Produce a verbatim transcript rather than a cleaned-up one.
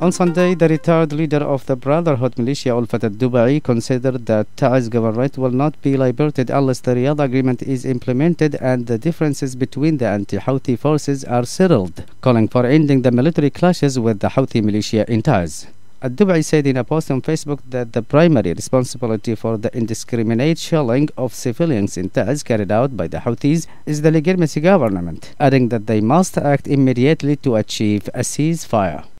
On Sunday, the retired leader of the Brotherhood militia, Ulfat al-Dubai, considered that Ta'iz's governorate will not be liberated unless the Riyadh agreement is implemented and the differences between the anti-Houthi forces are settled, calling for ending the military clashes with the Houthi militia in Taiz. Al-Dubai said in a post on Facebook that the primary responsibility for the indiscriminate shelling of civilians in Taiz carried out by the Houthis is the legitimacy government, adding that they must act immediately to achieve a ceasefire.